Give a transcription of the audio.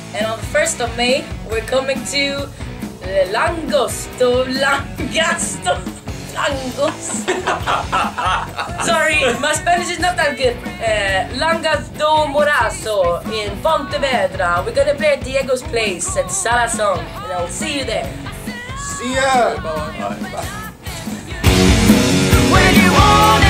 And on the 1st of May, we're coming to Langosto. Sorry, my Spanish is not that good. Langas do Morazo in Pontevedra. We're gonna play at Diego's place at Salazón, and I'll see you there. See ya! Bye. When you want it.